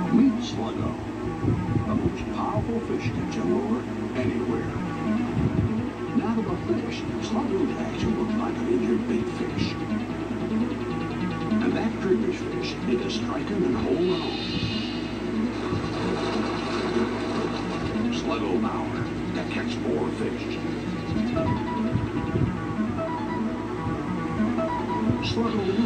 Meet Sluggo, the most powerful fish catcher lure anywhere. Now to the fish, Sluggo's action looks like an injured big fish. And that trigger's fish is to strike him and hold on. Sluggo power to catch more fish. Sluggo